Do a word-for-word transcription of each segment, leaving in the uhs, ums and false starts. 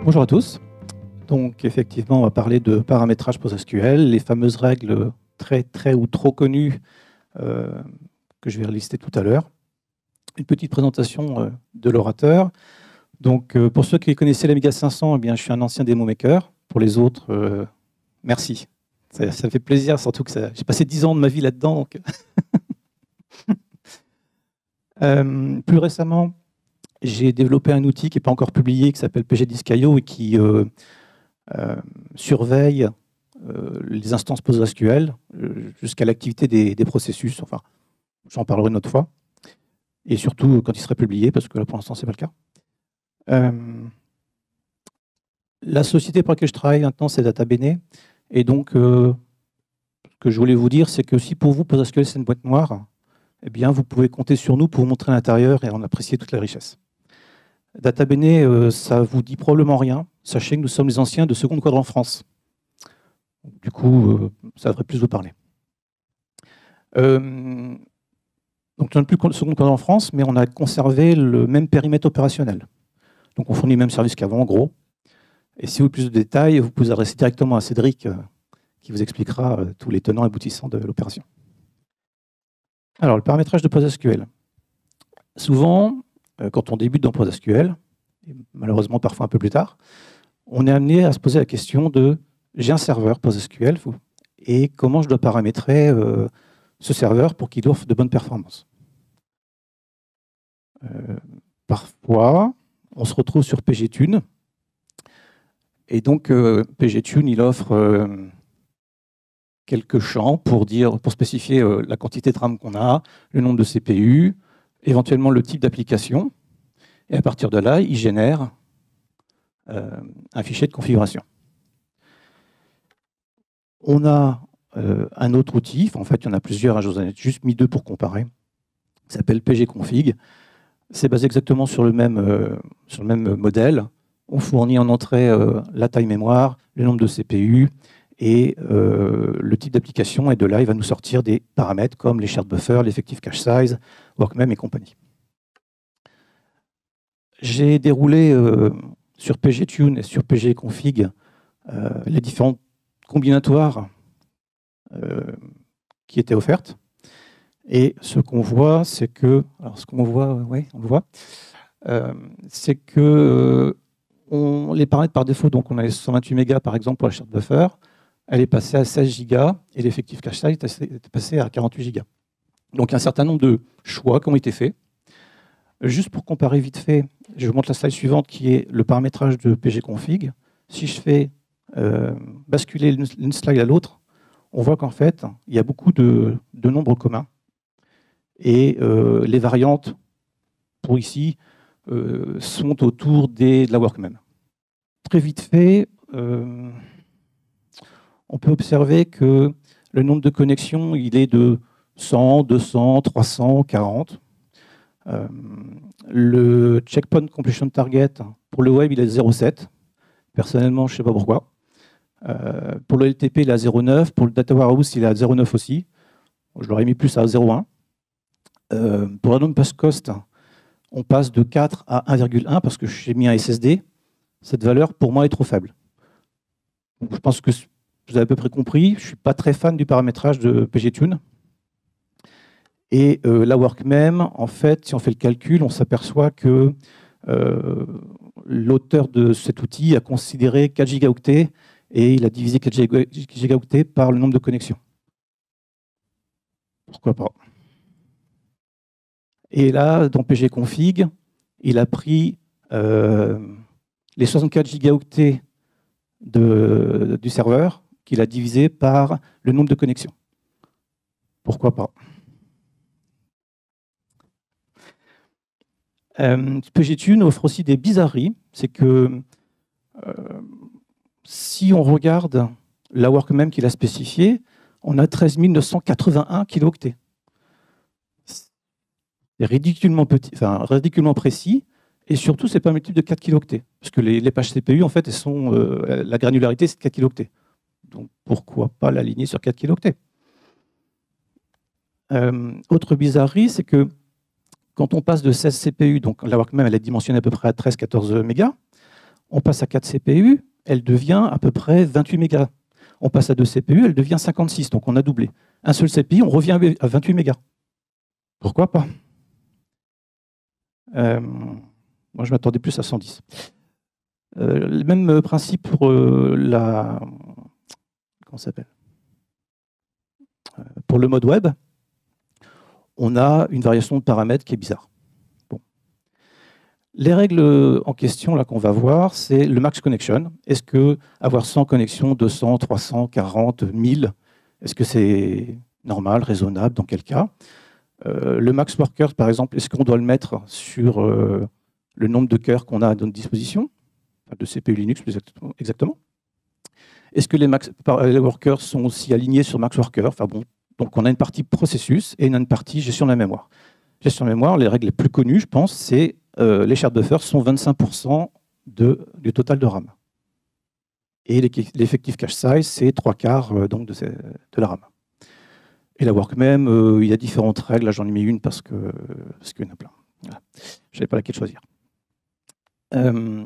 Bonjour à tous. Donc effectivement, on va parler de paramétrage PostgreSQL, les fameuses règles très très ou trop connues euh, que je vais lister tout à l'heure. Une petite présentation euh, de l'orateur. Donc euh, pour ceux qui connaissaient l'Amiga cinq cents, eh bien, je suis un ancien démo maker. Pour les autres, euh, merci. Ça, ça fait plaisir, surtout que j'ai passé dix ans de ma vie là-dedans. Donc... euh, plus récemment, j'ai développé un outil qui n'est pas encore publié, qui s'appelle pgdisk point i o et qui euh, euh, surveille euh, les instances PostgreSQL euh, jusqu'à l'activité des, des processus. Enfin, j'en parlerai une autre fois. Et surtout quand il sera publié, parce que là, pour l'instant, ce n'est pas le cas. Euh, la société pour laquelle je travaille maintenant, c'est DataBene. Et donc, euh, ce que je voulais vous dire, c'est que si pour vous, PostgreSQL, c'est une boîte noire, eh bien, vous pouvez compter sur nous pour vous montrer l'intérieur et en apprécier toute la richesse. DataBene, euh, ça vous dit probablement rien. Sachez que nous sommes les anciens de Second Quadrant France. Du coup, euh, ça devrait plus vous parler. Euh, donc, nous n'avons plus le Second Quadrant France, mais on a conservé le même périmètre opérationnel. Donc, on fournit le même service qu'avant, en gros. Et si vous voulez plus de détails, vous pouvez vous adresser directement à Cédric, euh, qui vous expliquera euh, tous les tenants et aboutissants de l'opération. Alors, le paramétrage de PostgreSQL. Souvent, euh, quand on débute dans PostgreSQL, et malheureusement parfois un peu plus tard, on est amené à se poser la question de j'ai un serveur PostgreSQL et comment je dois paramétrer euh, ce serveur pour qu'il offre de bonnes performances. Euh, parfois, on se retrouve sur pgtune. Et donc, euh, pgtune, il offre euh, quelques champs pour, dire, pour spécifier euh, la quantité de RAM qu'on a, le nombre de C P U, éventuellement le type d'application. Et à partir de là, il génère euh, un fichier de configuration. On a euh, un autre outil, enfin, en fait, il y en a plusieurs, hein, je vous en ai juste mis deux pour comparer, qui s'appelle pgconfig. C'est basé exactement sur le même, euh, sur le même modèle. On fournit en entrée euh, la taille mémoire, le nombre de C P U et euh, le type d'application. Et de là, il va nous sortir des paramètres comme les shared buffers, l'effective cache size, workmem et compagnie. J'ai déroulé euh, sur pgtune et sur pgconfig euh, les différentes combinatoires euh, qui étaient offertes. Et ce qu'on voit, c'est que, alors ce qu'on voit, oui, on le voit, euh, c'est que euh, on, les paramètres par défaut, donc on a les cent vingt-huit mégas par exemple pour la shared buffer, elle est passée à seize gigas et l'effective cache size est passé à quarante-huit gigas. Donc il y a un certain nombre de choix qui ont été faits. Juste pour comparer vite fait, je vous montre la slide suivante qui est le paramétrage de pgconfig. Si je fais euh, basculer une slide à l'autre, on voit qu'en fait, il y a beaucoup de, de nombres communs. Et euh, les variantes, pour ici, euh, sont autour des, de la workmem. Très vite fait, euh, on peut observer que le nombre de connexions, il est de cent, deux cents, trois cents, quarante. Euh, le checkpoint completion target pour le web il est de zéro virgule sept. Personnellement, je ne sais pas pourquoi. Euh, pour le L T P, il est à zéro virgule neuf. Pour le data warehouse, il est à zéro virgule neuf aussi. Je l'aurais mis plus à zéro virgule un. Euh, pour random pass cost, on passe de quatre à un virgule un parce que j'ai mis un S S D. Cette valeur, pour moi, est trop faible. Donc, je pense que vous avez à peu près compris. Je ne suis pas très fan du paramétrage de pgtune. Et euh, la workmem, en fait, si on fait le calcul, on s'aperçoit que euh, l'auteur de cet outil a considéré quatre gigaoctets et il a divisé quatre gigaoctets par le nombre de connexions. Pourquoi pas? Et là, dans pgconfig, il a pris euh, les soixante-quatre gigaoctets de, du serveur qu'il a divisé par le nombre de connexions. Pourquoi pas? Euh, pgtune offre aussi des bizarreries. C'est que euh, si on regarde la workmem qu'il a spécifiée, on a treize mille neuf cent quatre-vingt-un kilooctets. C'est ridiculement petit, enfin ridiculement précis, et surtout, c'est pas un multiple de quatre kilooctets. Parce que les, les pages C P U, en fait, elles sont, euh, la granularité, c'est de quatre kilooctets. Donc pourquoi pas l'aligner sur quatre kilooctets? euh, Autre bizarrerie, c'est que quand on passe de seize C P U, donc la workmem elle est dimensionnée à peu près à treize à quatorze mégas, On passe à quatre C P U, elle devient à peu près vingt-huit mégas. On passe à deux C P U, elle devient cinquante-six, donc on a doublé. Un seul C P U, on revient à vingt-huit mégas. Pourquoi pas? euh, Moi, je m'attendais plus à cent dix. Euh, le même principe pour euh, la... Comment ça s'appelle? euh, Pour le mode web, on a une variation de paramètres qui est bizarre. Bon. Les règles en question là qu'on va voir, c'est le max connection. Est-ce que avoir cent connexions, deux cents, trois cents, quarante, mille, est-ce que c'est normal, raisonnable, dans quel cas? euh, Le max worker, par exemple, est-ce qu'on doit le mettre sur euh, le nombre de cœurs qu'on a à notre disposition, enfin, de C P U Linux plus exactement? Est-ce que les max les workers sont aussi alignés sur max worker? Enfin bon, donc on a une partie processus et une partie gestion de la mémoire. Gestion de mémoire, les règles les plus connues, je pense, c'est euh, les shared buffers sont vingt-cinq pour cent de, du total de RAM. Et l'effectif cache size, c'est trois quarts euh, donc de, ces, de la RAM. Et la workmem, euh, il y a différentes règles. Là, j'en ai mis une parce que parce qu'il y en a plein. Voilà. Je ne savais pas laquelle choisir. Euh,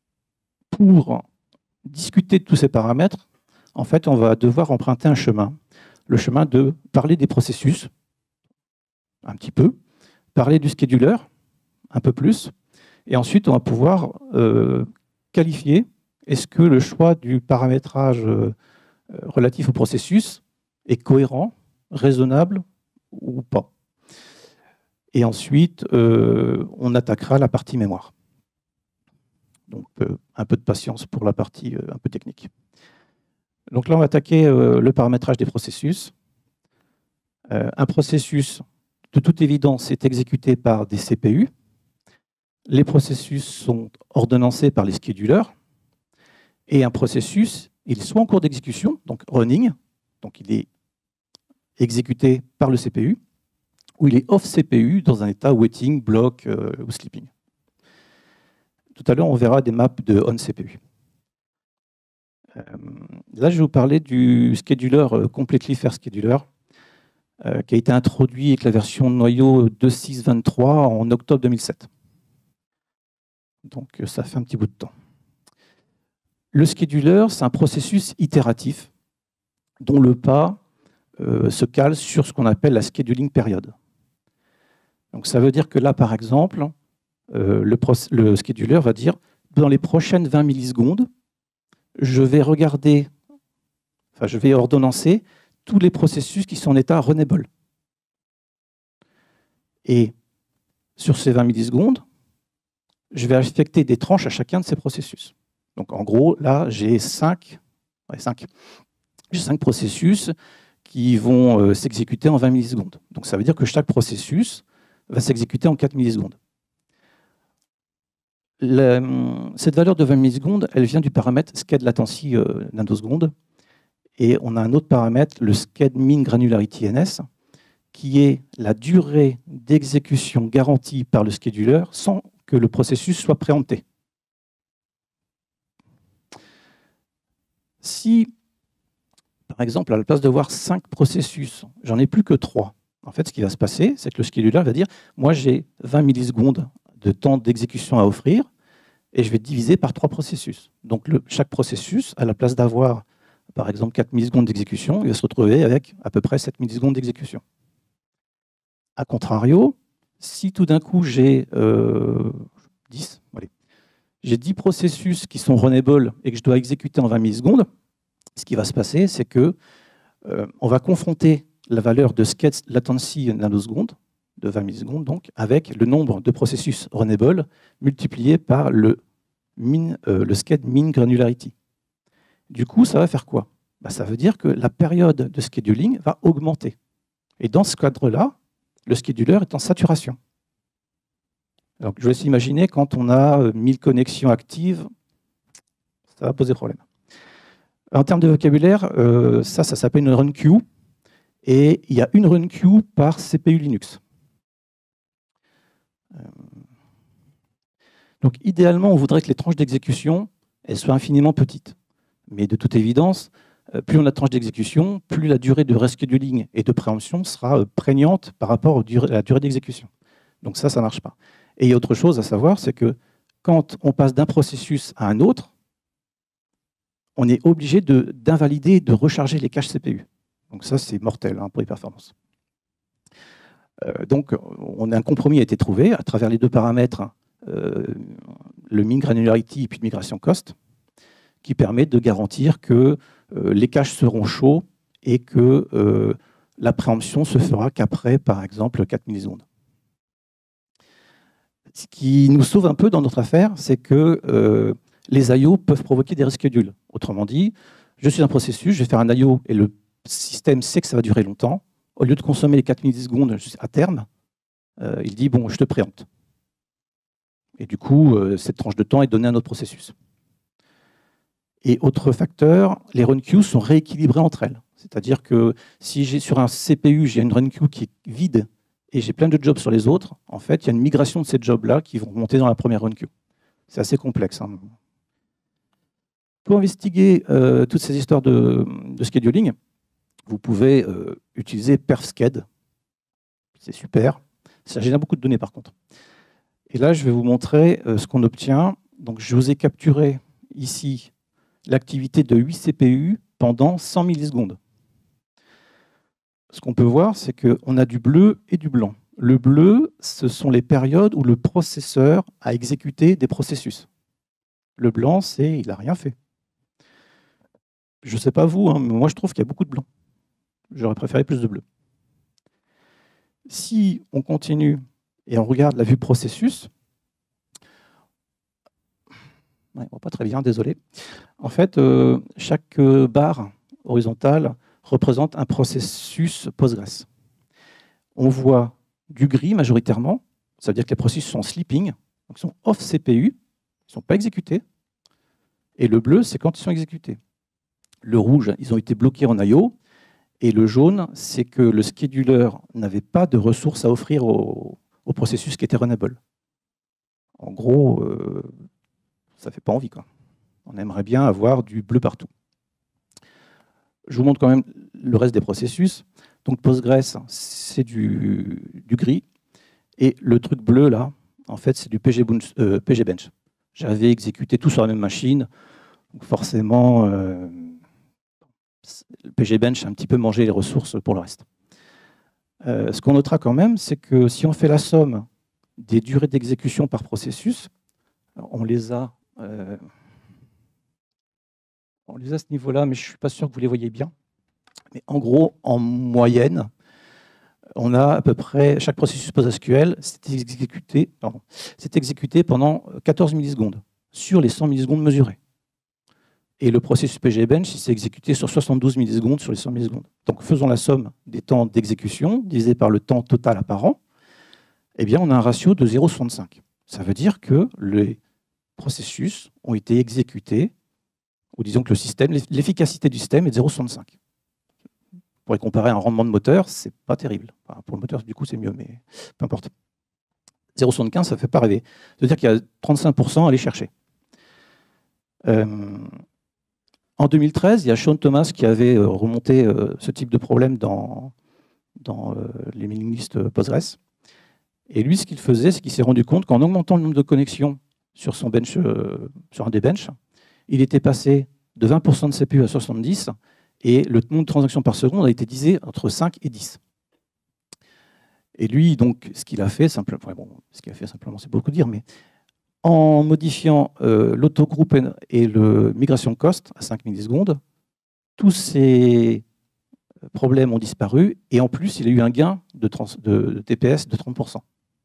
pour discuter de tous ces paramètres, en fait, on va devoir emprunter un chemin. Le chemin de parler des processus, un petit peu, parler du scheduler, un peu plus, et ensuite, on va pouvoir euh, qualifier est-ce que le choix du paramétrage euh, relatif au processus est cohérent, raisonnable ou pas. Et ensuite, euh, on attaquera la partie mémoire. Donc, euh, un peu de patience pour la partie euh, un peu technique. Donc là, on va attaquer euh, le paramétrage des processus. Euh, un processus, de toute évidence, est exécuté par des C P U. Les processus sont ordonnancés par les schedulers. Et un processus, il est soit en cours d'exécution, donc running, donc il est exécuté par le C P U, ou il est off C P U dans un état waiting, block euh, ou sleeping. Tout à l'heure, on verra des maps de on C P U. Euh, là, je vais vous parler du scheduler euh, Completely Fair Scheduler, euh, qui a été introduit avec la version noyau deux point six point vingt-trois en octobre deux mille sept. Donc, ça fait un petit bout de temps. Le scheduler, c'est un processus itératif dont le pas euh, se cale sur ce qu'on appelle la scheduling période. Donc, ça veut dire que là, par exemple, euh, le, le scheduler va dire dans les prochaines vingt millisecondes, je vais regarder, enfin, je vais ordonnancer tous les processus qui sont en état runnable. Et sur ces vingt millisecondes, je vais affecter des tranches à chacun de ces processus. Donc, en gros, là, j'ai cinq, ouais, cinq, j'ai cinq processus qui vont euh, s'exécuter en vingt millisecondes. Donc, ça veut dire que chaque processus va s'exécuter en quatre millisecondes. La, cette valeur de vingt millisecondes, elle vient du paramètre sched latency euh, nanoseconde. Et on a un autre paramètre, le sched min granularity N S, qui est la durée d'exécution garantie par le scheduler sans que le processus soit préempté. Si, par exemple, à la place de voir cinq processus, j'en ai plus que trois, en fait, ce qui va se passer, c'est que le scheduler va dire « moi, j'ai vingt millisecondes de temps d'exécution à offrir, et je vais diviser par trois processus. » Donc, le, chaque processus, à la place d'avoir, par exemple, quatre millisecondes d'exécution, il va se retrouver avec à peu près sept millisecondes d'exécution. A contrario, si tout d'un coup, j'ai euh, dix, allez, j'ai dix processus qui sont runnable et que je dois exécuter en vingt millisecondes, ce qui va se passer, c'est que euh, on va confronter la valeur de sched latency nanoseconde, de vingt millisecondes donc, avec le nombre de processus runnable multiplié par le, min, euh, le sched min granularity. Du coup, ça va faire quoi? Bah, ça veut dire que la période de scheduling va augmenter. Et dans ce cadre-là, le scheduler est en saturation. Donc, je vous laisse imaginer quand on a mille connexions actives, ça va poser problème. En termes de vocabulaire, euh, ça, ça s'appelle une run queue. Et il y a une run queue par C P U Linux. Euh, donc, idéalement, on voudrait que les tranches d'exécution elles soient infiniment petites. Mais de toute évidence, plus on a de tranches d'exécution, plus la durée de rescheduling et de préemption sera prégnante par rapport à la durée d'exécution. Donc ça, ça ne marche pas. Et il y a autre chose à savoir, c'est que quand on passe d'un processus à un autre, on est obligé d'invalider et de recharger les caches C P U. Donc ça, c'est mortel hein, pour les performances. Euh, donc, on a un compromis a été trouvé à travers les deux paramètres, euh, le min granularity et puis le migration cost, qui permet de garantir que euh, les caches seront chauds et que euh, la préemption se fera qu'après, par exemple, quatre millisecondes. Ce qui nous sauve un peu dans notre affaire, c'est que euh, les I O peuvent provoquer des reschedules. Autrement dit, je suis un processus, je vais faire un I O et le système sait que ça va durer longtemps. Au lieu de consommer les quatre millisecondes à terme, euh, il dit « bon, je te préempte ». Et du coup, euh, cette tranche de temps est donnée à un autre processus. Et autre facteur, les run queues sont rééquilibrées entre elles. C'est-à-dire que si j'ai sur un C P U, j'ai une run queue qui est vide et j'ai plein de jobs sur les autres, en fait, il y a une migration de ces jobs-là qui vont monter dans la première run queue. C'est assez complexe. Hein. Pour investiguer euh, toutes ces histoires de, de scheduling, vous pouvez euh, utiliser perfsched. C'est super. Ça génère beaucoup de données, par contre. Et là, je vais vous montrer euh, ce qu'on obtient. Donc, je vous ai capturé ici l'activité de huit C P U pendant cent millisecondes. Ce qu'on peut voir, c'est qu'on a du bleu et du blanc. Le bleu, ce sont les périodes où le processeur a exécuté des processus. Le blanc, c'est il n'a rien fait. Je ne sais pas vous, hein, mais moi je trouve qu'il y a beaucoup de blanc. J'aurais préféré plus de bleu. Si on continue et on regarde la vue processus, ouais, on voit pas très bien, désolé. En fait, euh, chaque barre horizontale représente un processus Postgres. On voit du gris majoritairement, ça veut dire que les processus sont sleeping, donc ils sont off C P U, ils ne sont pas exécutés. Et le bleu, c'est quand ils sont exécutés. Le rouge, ils ont été bloqués en I O. Et le jaune, c'est que le scheduler n'avait pas de ressources à offrir au, au processus qui était runnable. En gros, euh, ça ne fait pas envie, quoi. On aimerait bien avoir du bleu partout. Je vous montre quand même le reste des processus. Donc Postgres, c'est du, du gris. Et le truc bleu, là, en fait, c'est du P G, euh, P G Bench. J'avais exécuté tout sur la même machine. Donc forcément, euh, le P G Bench a un petit peu mangé les ressources pour le reste. Euh, ce qu'on notera quand même, c'est que si on fait la somme des durées d'exécution par processus, on les a... Euh, On les a à ce niveau-là, mais je ne suis pas sûr que vous les voyez bien. Mais en gros, en moyenne, on a à peu près, chaque processus PostgreSQL, c'est exécuté, pardon, c'est exécuté pendant quatorze millisecondes, sur les cent millisecondes mesurées. Et le processus P G Bench, il s'est exécuté sur soixante-douze millisecondes sur les cent millisecondes. Donc faisons la somme des temps d'exécution, divisé par le temps total apparent, eh bien on a un ratio de zéro virgule soixante-cinq. Ça veut dire que les processus ont été exécutés, ou disons que le système, l'efficacité du système est de zéro virgule soixante-cinq. On pourrait comparer un rendement de moteur, c'est pas terrible. Enfin, pour le moteur, du coup, c'est mieux, mais peu importe. zéro virgule soixante-quinze, ça ne fait pas rêver. Ça veut dire qu'il y a trente-cinq pour cent à aller chercher. Euh, en deux mille treize, il y a Sean Thomas qui avait remonté euh, ce type de problème dans, dans euh, les mailing lists Postgres. Et lui, ce qu'il faisait, c'est qu'il s'est rendu compte qu'en augmentant le nombre de connexions sur, son bench, euh, sur un des benches, il était passé de vingt pour cent de C P U à soixante-dix, et le nombre de transactions par seconde a été divisé entre cinq et dix. Et lui, donc, ce qu'il a fait, simplement, bon, ce qu'il a fait simplement, c'est beaucoup dire, mais en modifiant euh, l'autogroupe et le migration cost à cinq millisecondes, tous ces problèmes ont disparu, et en plus, il a eu un gain de, trans, de, de T P S de trente pour cent.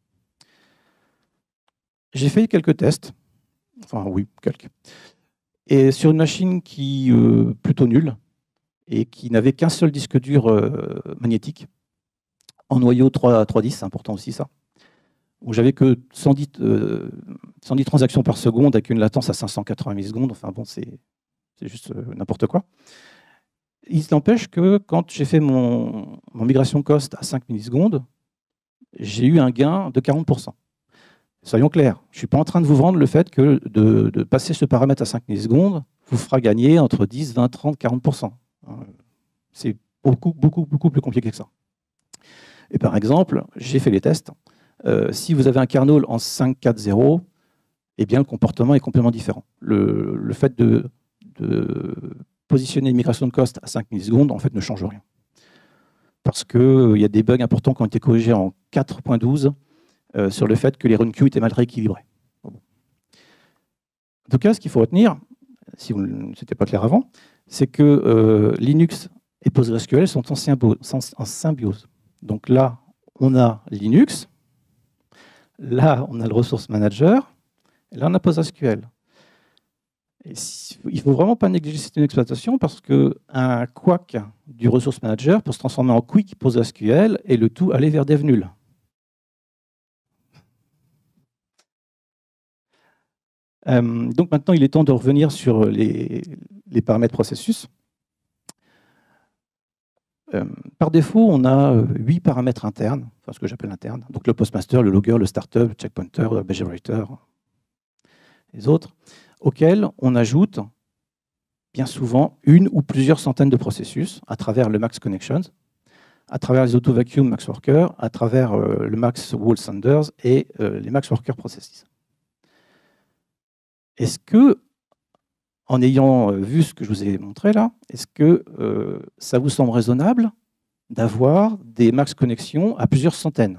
J'ai fait quelques tests, enfin oui, quelques. Et sur une machine qui euh, plutôt nulle et qui n'avait qu'un seul disque dur euh, magnétique, en noyau trois dix, c'est important aussi ça, où j'avais que cent dix, euh, cent dix transactions par seconde avec une latence à cinq cent quatre-vingts millisecondes, enfin bon, c'est juste euh, n'importe quoi. Il n'empêche que quand j'ai fait mon, mon migration cost à cinq millisecondes, j'ai eu un gain de quarante pour cent. Soyons clairs, je ne suis pas en train de vous vendre le fait que de, de passer ce paramètre à cinq millisecondes vous fera gagner entre dix, vingt, trente, quarante pour cent. C'est beaucoup, beaucoup, beaucoup plus compliqué que ça. Et par exemple, j'ai fait les tests. Euh, si vous avez un kernel en cinq point quatre point zéro, eh bien, le comportement est complètement différent. Le, le fait de, de positionner une migration de cost à cinq millisecondes, en fait, ne change rien. Parce qu'il euh, y a des bugs importants qui ont été corrigés en quatre point douze euh, sur le fait que les run queues étaient mal rééquilibrées. Bon. En tout cas, ce qu'il faut retenir, si ce n'était pas clair avant, c'est que euh, Linux et PostgreSQL sont en symbiose, en symbiose. Donc là, on a Linux, là, on a le Resource Manager, et là, on a PostgreSQL. Et si, il ne faut vraiment pas négliger cette exploitation parce qu'un quack du Resource Manager peut se transformer en quick PostgreSQL et le tout aller vers dev null. Euh, donc maintenant, il est temps de revenir sur les, les paramètres processus. Euh, par défaut, on a huit paramètres internes, enfin ce que j'appelle internes, donc le postmaster, le logger, le starter, le checkpointer, le behavior, les autres, auxquels on ajoute bien souvent une ou plusieurs centaines de processus à travers le Max Connections, à travers les auto-vacuum Max Worker, à travers euh, le Max Wall Senders et euh, les Max Worker Processes. Est-ce que, en ayant vu ce que je vous ai montré là, est-ce que euh, ça vous semble raisonnable d'avoir des Max Connexions à plusieurs centaines?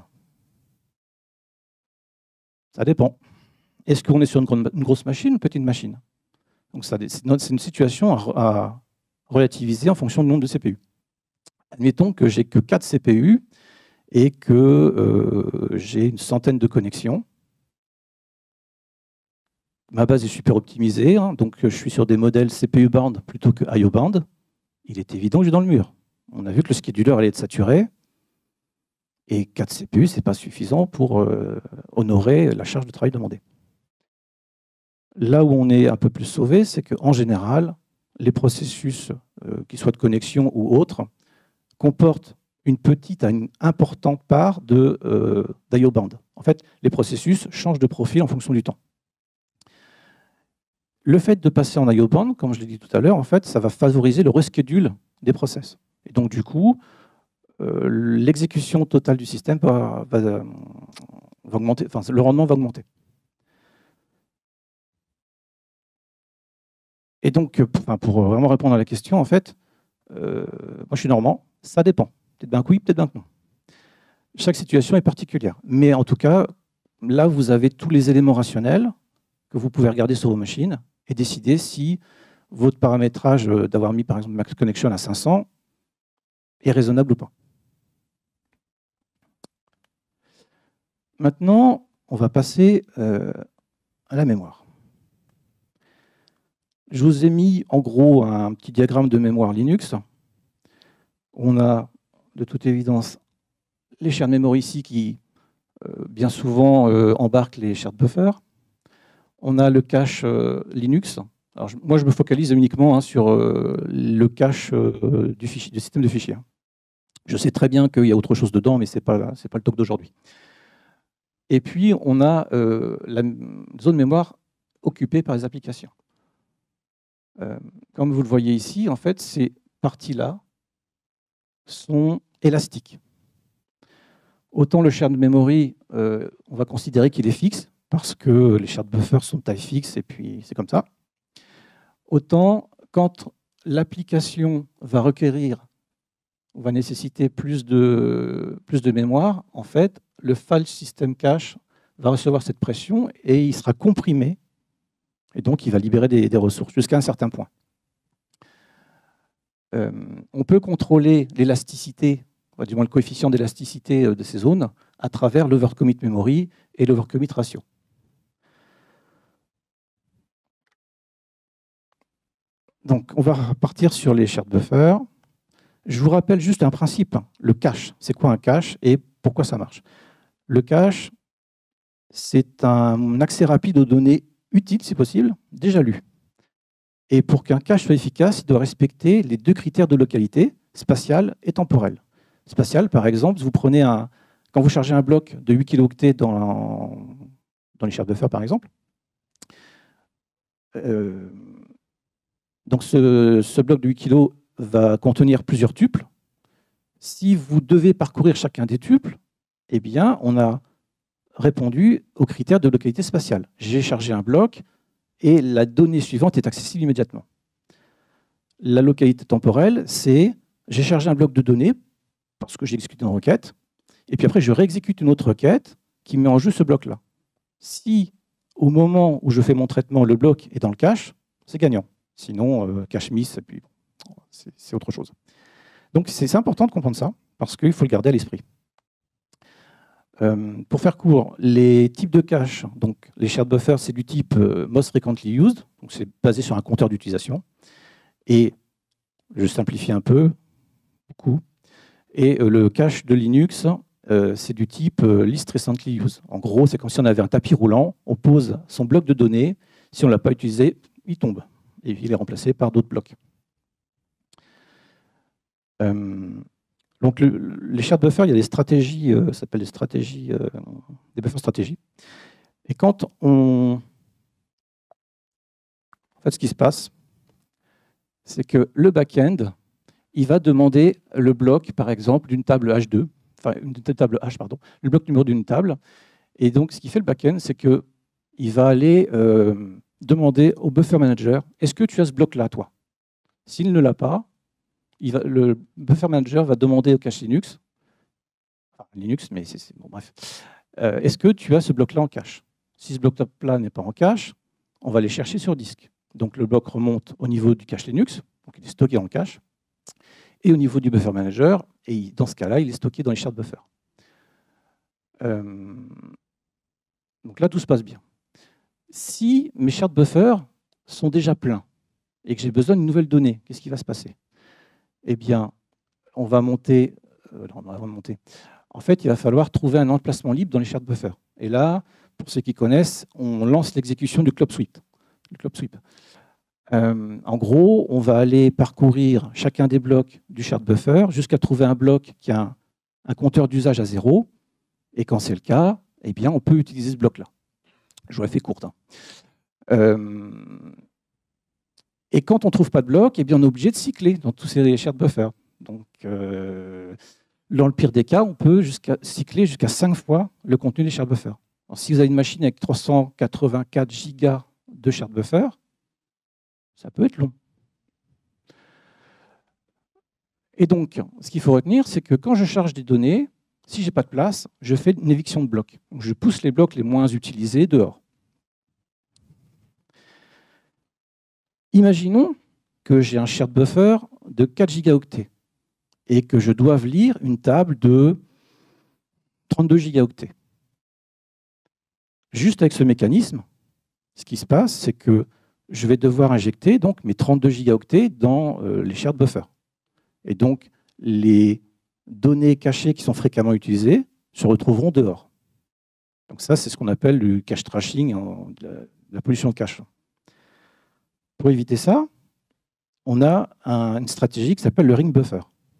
Ça dépend. Est-ce qu'on est sur une, une grosse machine ou une petite machine? Donc c'est une situation à, à relativiser en fonction du nombre de C P U. Admettons que j'ai que quatre C P U et que euh, j'ai une centaine de connexions. Ma base est super optimisée, hein, donc je suis sur des modèles C P U bound plutôt que I O bound. Il est évident que je suis dans le mur. On a vu que le scheduler allait être saturé et quatre C P U, ce n'est pas suffisant pour euh, honorer la charge de travail demandée. Là où on est un peu plus sauvé, c'est qu'en général, les processus, euh, qu'ils soient de connexion ou autres, comportent une petite à une importante part de euh, d'I O bound. En fait, les processus changent de profil en fonction du temps. Le fait de passer en I O bound, comme je l'ai dit tout à l'heure, en fait, ça va favoriser le reschedule des process. Et donc, du coup, euh, l'exécution totale du système va, va, va augmenter, enfin, le rendement va augmenter. Et donc, enfin, pour vraiment répondre à la question, en fait, euh, moi je suis normand, ça dépend. Peut-être bien que oui, peut-être bien que non. Chaque situation est particulière. Mais en tout cas, là, vous avez tous les éléments rationnels que vous pouvez regarder sur vos machines et décider si votre paramétrage d'avoir mis, par exemple, Max Connection à cinq cents est raisonnable ou pas. Maintenant, on va passer euh, à la mémoire. Je vous ai mis en gros un petit diagramme de mémoire Linux. On a de toute évidence les shared memory ici qui euh, bien souvent euh, embarquent les shared buffers. On a le cache euh, Linux. Alors, je, moi, je me focalise uniquement hein, sur euh, le cache euh, du, fichier, du système de fichiers. Je sais très bien qu'il y a autre chose dedans, mais ce n'est pas, c'est pas le talk d'aujourd'hui. Et puis, on a euh, la zone mémoire occupée par les applications. Euh, comme vous le voyez ici, en fait, ces parties-là sont élastiques. Autant le shared memory, euh, on va considérer qu'il est fixe, parce que les shared buffers sont taille fixe, et puis c'est comme ça. Autant, quand l'application va requérir, va nécessiter plus de, plus de mémoire, en fait, le file system cache va recevoir cette pression, et il sera comprimé, et donc il va libérer des, des ressources, jusqu'à un certain point. Euh, on peut contrôler l'élasticité, du moins le coefficient d'élasticité de ces zones, à travers l'overcommit memory et l'overcommit ratio. Donc, on va partir sur les shared buffers. Je vous rappelle juste un principe, le cache. C'est quoi un cache et pourquoi ça marche? Le cache, c'est un accès rapide aux données utiles, si possible, déjà lues. Et pour qu'un cache soit efficace, il doit respecter les deux critères de localité, spatiale et temporelle. Spatiale, par exemple, vous prenez un, quand vous chargez un bloc de huit kilooctets dans, dans les shared buffers, par exemple, euh, donc ce, ce bloc de huit kilos va contenir plusieurs tuples. Si vous devez parcourir chacun des tuples, eh bien, on a répondu aux critères de localité spatiale. J'ai chargé un bloc et la donnée suivante est accessible immédiatement. La localité temporelle, c'est j'ai chargé un bloc de données parce que j'ai exécuté une requête, et puis après je réexécute une autre requête qui met en jeu ce bloc-là. Si au moment où je fais mon traitement, le bloc est dans le cache, c'est gagnant. Sinon, euh, cache miss, et puis c'est autre chose. Donc c'est important de comprendre ça, parce qu'il faut le garder à l'esprit. Euh, pour faire court, les types de cache, donc les shared buffers, c'est du type euh, most frequently used, donc c'est basé sur un compteur d'utilisation. Et je simplifie un peu, beaucoup. Et euh, le cache de Linux, euh, c'est du type euh, least recently used. En gros, c'est comme si on avait un tapis roulant, on pose son bloc de données, si on ne l'a pas utilisé, il tombe. Et il est remplacé par d'autres blocs. Euh, donc le, les shared buffers, il y a des stratégies, euh, ça s'appelle des stratégies, euh, des buffer stratégies. Et quand on... En fait, ce qui se passe, c'est que le back-end, il va demander le bloc, par exemple, d'une table H deux, enfin, une table H, pardon, le bloc numéro d'une table. Et donc, ce qui fait le back-end, c'est qu'il va aller euh, demander au buffer manager, est-ce que tu as ce bloc-là, toi? S'il ne l'a pas, il va, le buffer manager va demander au cache Linux, enfin, Linux, mais c'est bon, bref, euh, est-ce que tu as ce bloc-là en cache? Si ce bloc-là n'est pas en cache, on va aller chercher sur disque. Donc, le bloc remonte au niveau du cache Linux, donc il est stocké dans le cache, et au niveau du buffer manager, et dans ce cas-là, il est stocké dans les shared buffers. Euh, donc là, tout se passe bien. Si mes shared buffers sont déjà pleins et que j'ai besoin d'une nouvelle donnée, qu'est-ce qui va se passer? Eh bien, on va monter, euh, on va monter. En fait, il va falloir trouver un emplacement libre dans les shared buffers. Et là, pour ceux qui connaissent, on lance l'exécution du club sweep. Le club sweep. Euh, en gros, on va aller parcourir chacun des blocs du shared buffer jusqu'à trouver un bloc qui a un, un compteur d'usage à zéro. Et quand c'est le cas, eh bien, on peut utiliser ce bloc-là. Je vous la fais courte. Hein. Euh, et quand on ne trouve pas de bloc, eh bien, on est obligé de cycler dans tous ces shared buffers. Donc, euh, dans le pire des cas, on peut jusqu'à cycler jusqu'à cinq fois le contenu des shared buffers. Alors, si vous avez une machine avec trois cent quatre-vingt-quatre gigas de shared buffer, ça peut être long. Et donc, ce qu'il faut retenir, c'est que quand je charge des données, si je n'ai pas de place, je fais une éviction de blocs. Donc, je pousse les blocs les moins utilisés dehors. Imaginons que j'ai un shared buffer de quatre gigaoctets et que je doive lire une table de trente-deux gigaoctets. Juste avec ce mécanisme, ce qui se passe, c'est que je vais devoir injecter donc mes trente-deux gigaoctets dans euh, les shared buffers. Et donc, les données cachées qui sont fréquemment utilisées se retrouveront dehors. Donc ça, c'est ce qu'on appelle le cache trashing, de la, de la pollution de cache. Pour éviter ça, on a un, une stratégie qui s'appelle le ring buffer.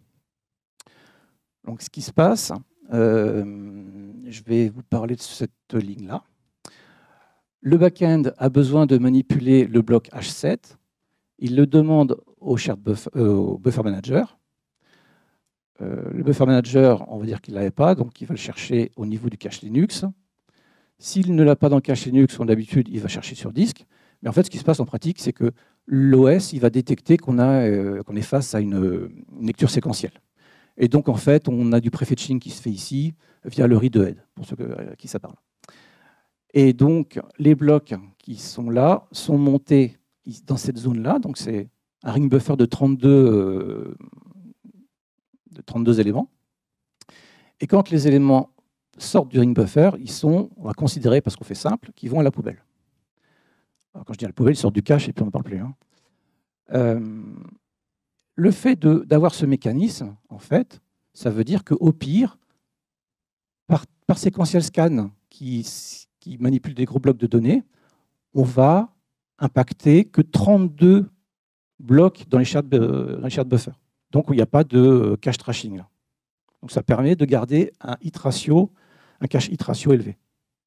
Donc ce qui se passe, euh, je vais vous parler de cette ligne-là. Le back-end a besoin de manipuler le bloc H sept. Il le demande au, shared buffer, euh, au buffer manager. Euh, le buffer manager, on va dire qu'il ne l'avait pas, donc il va le chercher au niveau du cache Linux. S'il ne l'a pas dans le cache Linux, comme d'habitude, il va chercher sur disque. Mais en fait, ce qui se passe en pratique, c'est que l'O S il va détecter qu'on euh, qu'on est face à une, une lecture séquentielle. Et donc, en fait, on a du prefetching qui se fait ici via le read-ahead, pour ceux que, à qui ça parle. Et donc, les blocs qui sont là sont montés dans cette zone-là. Donc, c'est un ring buffer de trente-deux, euh, de trente-deux éléments. Et quand les éléments sortent du ring buffer, ils sont, on va considérer, parce qu'on fait simple, qu'ils vont à la poubelle. Alors, quand je dis à la poubelle, ils sortent du cache et puis on n'en parle plus. Hein. Euh, le fait d'avoir ce mécanisme, en fait, ça veut dire qu'au pire, par, par séquential scan qui, qui manipule des gros blocs de données, on va impacter que trente-deux blocs dans les shared, dans les shared buffers. Donc, il n'y a pas de cache trashing. Là. Donc, ça permet de garder un hit ratio, un cache hit ratio élevé.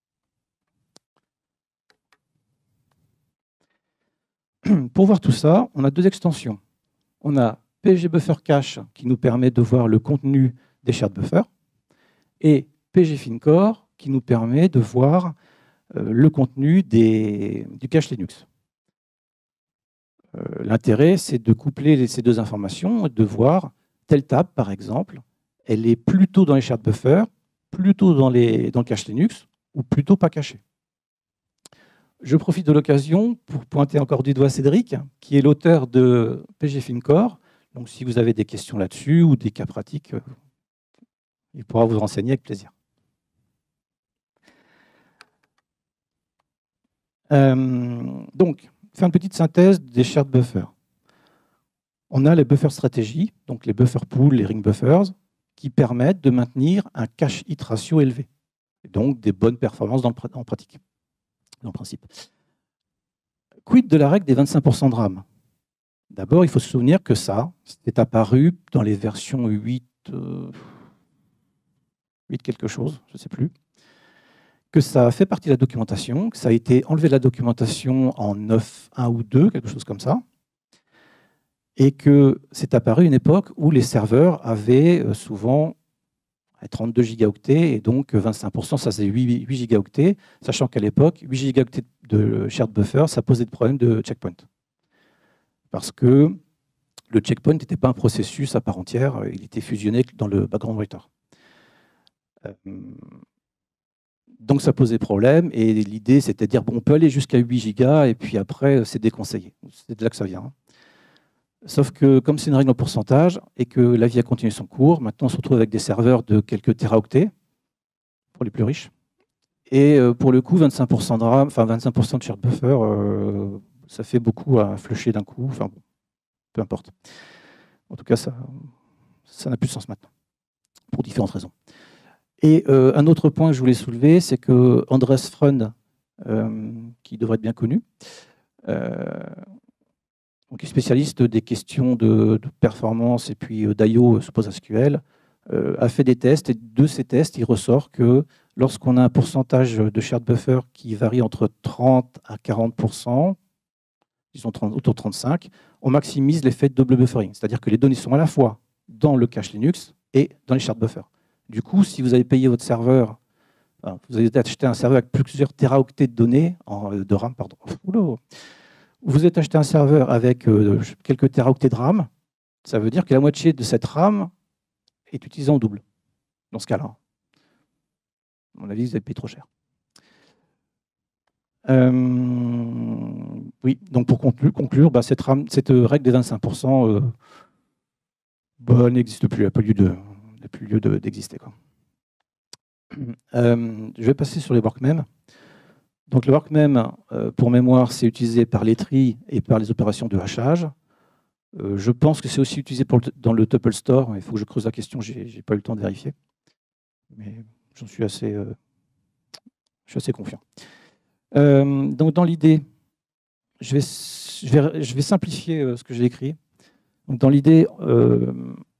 Pour voir tout ça, on a deux extensions. On a P G Buffer Cache qui nous permet de voir le contenu des shared buffers et P G FinCore qui nous permet de voir euh, le contenu des, du cache Linux. Euh, L'intérêt, c'est de coupler ces deux informations et de voir telle table, par exemple, elle est plutôt dans les shared buffers, plutôt dans, les, dans le cache Linux, ou plutôt pas cachée. Je profite de l'occasion pour pointer encore du doigt Cédric, qui est l'auteur de pgfincore. Donc, si vous avez des questions là-dessus ou des cas pratiques, il pourra vous renseigner avec plaisir. Euh, donc, faire une petite synthèse des shared buffers. On a les buffer stratégies, donc les buffer pools, les ring buffers, qui permettent de maintenir un cache hit ratio élevé, et donc des bonnes performances dans le, en pratique, dans le principe. Quid de la règle des vingt-cinq pour cent de RAM? D'abord, il faut se souvenir que ça, c'est apparu dans les versions huit, euh, huit quelque chose, je ne sais plus, que ça fait partie de la documentation, que ça a été enlevé de la documentation en neuf point un ou deux, quelque chose comme ça, et que c'est apparu à une époque où les serveurs avaient souvent trente-deux gigaoctets, et donc vingt-cinq pour cent, ça c'est huit gigaoctets, sachant qu'à l'époque, huit gigaoctets de shared buffer, ça posait des problèmes de checkpoint. Parce que le checkpoint n'était pas un processus à part entière, il était fusionné dans le background writer. Donc ça posait problème, et l'idée c'était de dire, bon, on peut aller jusqu'à huit gigas, et puis après c'est déconseillé. C'est de là que ça vient. Sauf que comme c'est une règle en pourcentage, et que la vie a continué son cours, maintenant on se retrouve avec des serveurs de quelques téraoctets, pour les plus riches. Et pour le coup, vingt-cinq pour cent de RAM, enfin vingt-cinq pour cent de shared buffer, euh, ça fait beaucoup à flusher d'un coup, enfin bon, peu importe. En tout cas, ça ça n'a plus de sens maintenant, pour différentes raisons. Et euh, un autre point que je voulais soulever, c'est que Andres Freund, euh, qui devrait être bien connu, euh, donc spécialiste des questions de, de performance et puis euh, d'I O sous PostgreSQL, euh, a fait des tests, et de ces tests, il ressort que lorsqu'on a un pourcentage de shared buffer qui varie entre trente à quarante pour cent, disons trente, autour de trente-cinq, on maximise l'effet de double buffering, c'est-à-dire que les données sont à la fois dans le cache Linux et dans les shared buffers. Du coup, si vous avez payé votre serveur, vous avez acheté un serveur avec plusieurs téraoctets de données, en, de RAM, pardon. Oula. Vous avez acheté un serveur avec euh, quelques téraoctets de RAM, ça veut dire que la moitié de cette RAM est utilisée en double, dans ce cas-là. À mon avis, vous avez payé trop cher. Euh, oui, donc pour conclure, conclure bah, cette, RAM, cette règle des vingt-cinq pour cent euh, bah, n'existe plus, elle n'a pas lieu de, plus lieu d'exister. De, euh, je vais passer sur les workmem. Donc le workmem, euh, pour mémoire, c'est utilisé par les tries et par les opérations de hachage. Euh, je pense que c'est aussi utilisé pour le, dans le tuple store. Il faut que je creuse la question, je n'ai pas eu le temps de vérifier. Mais j'en suis assez, euh, je suis assez confiant. Euh, donc dans l'idée, je vais, je, vais, je vais simplifier euh, ce que j'ai écrit. Donc dans l'idée, euh,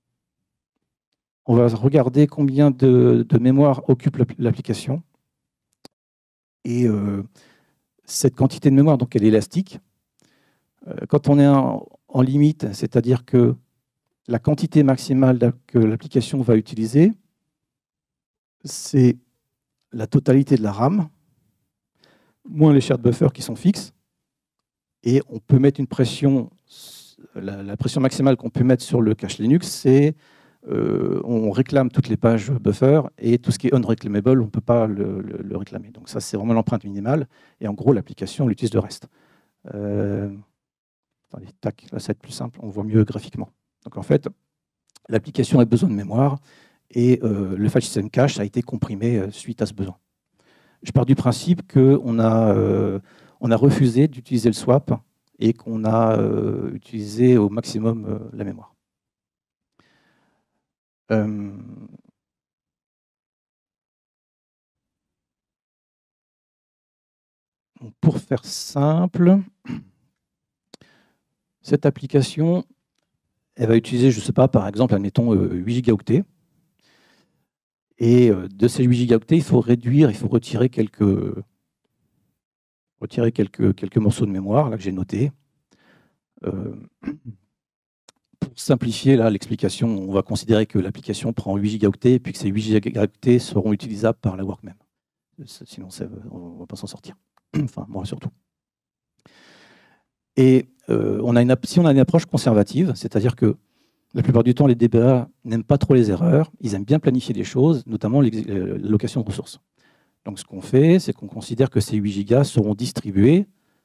on va regarder combien de, de mémoire occupe l'application. Et euh, cette quantité de mémoire, donc elle est élastique. Euh, quand on est en, en limite, c'est-à-dire que la quantité maximale que l'application va utiliser, c'est la totalité de la RAM, moins les shared buffers qui sont fixes. Et on peut mettre une pression, la, la pression maximale qu'on peut mettre sur le cache Linux, c'est Euh, on réclame toutes les pages buffer, et tout ce qui est unreclaimable, on ne peut pas le, le, le réclamer. Donc ça, c'est vraiment l'empreinte minimale. Et en gros, l'application, on utilise le reste. Euh, attendez, tac, là, ça va être plus simple, on voit mieux graphiquement. Donc en fait, l'application a besoin de mémoire, et euh, le file system cache a été comprimé euh, suite à ce besoin. Je pars du principe qu'on a, euh, on a refusé d'utiliser le swap, et qu'on a euh, utilisé au maximum euh, la mémoire. Euh, pour faire simple, cette application, elle va utiliser, je ne sais pas, par exemple, admettons huit gigaoctets. Et de ces huit gigaoctets, il faut réduire, il faut retirer quelques, retirer quelques, quelques morceaux de mémoire, là que j'ai notés. Euh, pour simplifier l'explication, on va considérer que l'application prend huit gigaoctets, et puis que ces huit gigaoctets seront utilisables par la workmem. sinon ça, on ne va pas s'en sortir. Enfin, moi surtout. Et euh, on a une, si on a une approche conservative, c'est-à-dire que la plupart du temps, les D B A n'aiment pas trop les erreurs, ils aiment bien planifier des choses, notamment l'allocation de ressources. Donc ce qu'on fait, c'est qu'on considère que ces huit gigas seront distribués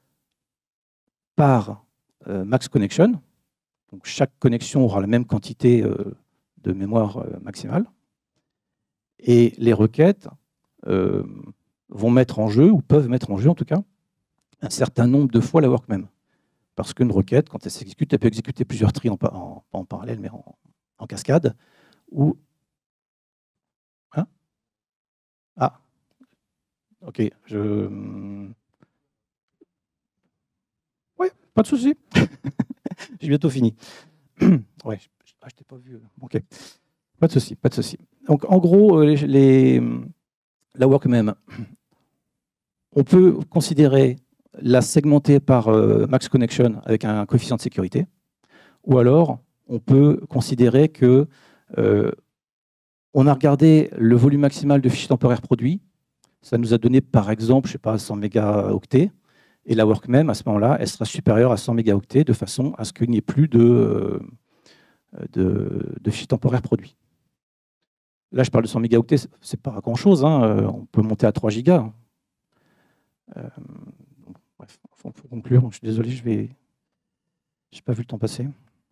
par euh, max connection. Donc chaque connexion aura la même quantité euh, de mémoire euh, maximale. Et les requêtes euh, vont mettre en jeu, ou peuvent mettre en jeu en tout cas, un certain nombre de fois la workmem. Parce qu'une requête, quand elle s'exécute, elle peut exécuter plusieurs tris, en, en, pas en parallèle, mais en, en cascade. Ou... Hein ah, ok, je... Ouais, pas de souci. J'ai bientôt fini. Ouais, ah, je t'ai pas vu. Ok, pas de souci, pas de souci. Donc, en gros, les, les, la workmem, on peut considérer la segmenter par euh, max connection avec un coefficient de sécurité, ou alors on peut considérer que euh, on a regardé le volume maximal de fichiers temporaires produits, ça nous a donné par exemple, je sais pas, cent mégaoctets, et la workmem à ce moment-là, elle sera supérieure à cent mégaoctets de façon à ce qu'il n'y ait plus de, euh, de, de fichiers temporaires produits. Là, je parle de cent mégaoctets, c'est pas grand-chose, hein, on peut monter à trois gigas. Euh, bref, il faut, faut conclure, donc je suis désolé, je vais... J'ai pas vu le temps passer.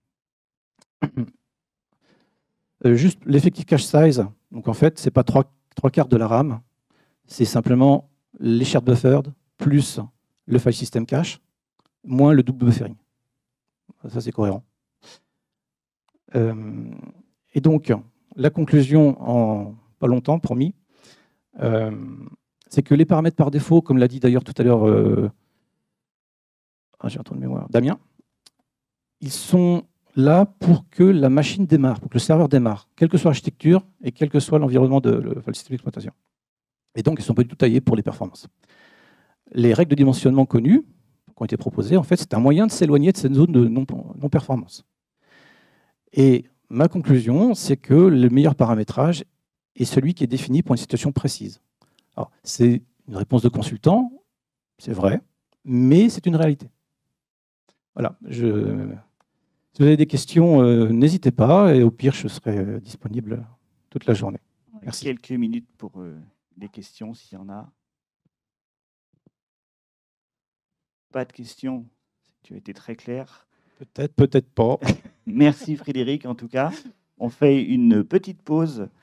Euh, juste l'effective cache size, donc en fait, c'est pas trois, trois quarts de la RAM, c'est simplement les shared buffered plus le file system cache, moins le double buffering. Ça, c'est cohérent. Euh, et donc, la conclusion en pas longtemps, promis, euh, c'est que les paramètres par défaut, comme l'a dit d'ailleurs tout à l'heure, euh, ah, j'ai un trou de mémoire, Damien, ils sont là pour que la machine démarre, pour que le serveur démarre, quelle que soit l'architecture et quel que soit l'environnement de le, le système d'exploitation. Et donc, ils ne sont pas du tout taillés pour les performances. Les règles de dimensionnement connues, qui ont été proposées, en fait, c'est un moyen de s'éloigner de cette zone de non-performance. Et ma conclusion, c'est que le meilleur paramétrage est celui qui est défini pour une situation précise. C'est une réponse de consultant, c'est vrai, mais c'est une réalité. Voilà. Je... Si vous avez des questions, euh, n'hésitez pas, et au pire, je serai euh, disponible toute la journée. Merci. Quelques minutes pour euh, les questions, s'il y en a. Pas de questions, tu as été très clair. Peut-être, peut-être pas. Merci Frédéric, en tout cas. On fait une petite pause.